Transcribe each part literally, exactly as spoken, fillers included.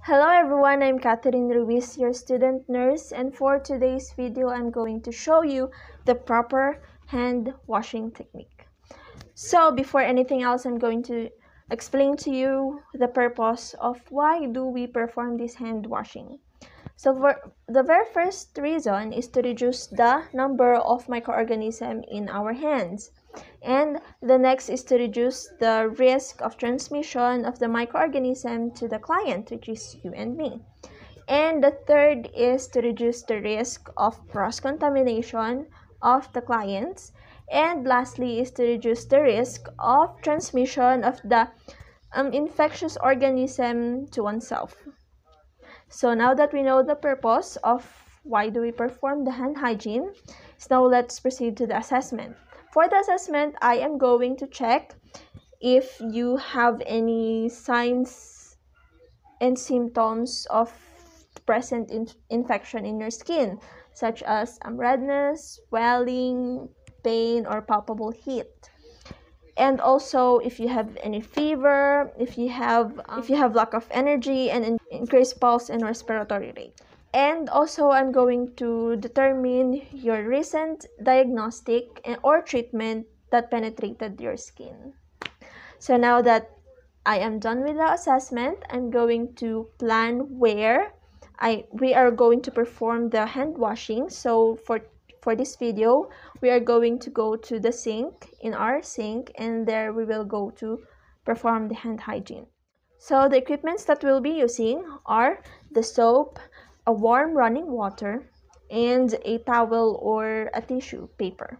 Hello everyone, I'm Catherine Ruiz, your student nurse, and for today's video, I'm going to show you the proper hand washing technique. So before anything else, I'm going to explain to you the purpose of why do we perform this hand washing. So for the very first reason is to reduce the number of microorganisms in our hands. And the next is to reduce the risk of transmission of the microorganism to the client, which is you and me. And the third is to reduce the risk of cross-contamination of the clients. And lastly is to reduce the risk of transmission of the um, infectious organism to oneself. So now that we know the purpose of why do we perform the hand hygiene, so now let's proceed to the assessment. For the assessment, I am going to check if you have any signs and symptoms of present in infection in your skin, such as um, redness, swelling, pain, or palpable heat. And also if you have any fever, if you have um, if you have lack of energy and in increased pulse and respiratory rate. And also I'm going to determine your recent diagnostic or treatment that penetrated your skin. So now that I am done with the assessment, I'm going to plan where I we are going to perform the hand washing. So for For this video, we are going to go to the sink, in our sink, and there we will go to perform the hand hygiene. So the equipments that we'll be using are the soap, a warm running water, and a towel or a tissue paper.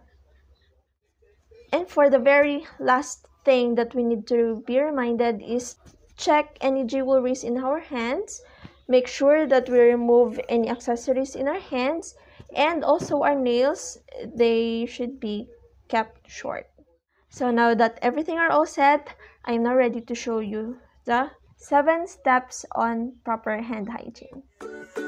And for the very last thing that we need to be reminded is check any jewelries in our hands. Make sure that we remove any accessories in our hands, and also our nails, they should be kept short. So now that everything are all set, I'm now ready to show you the seven steps on proper hand hygiene.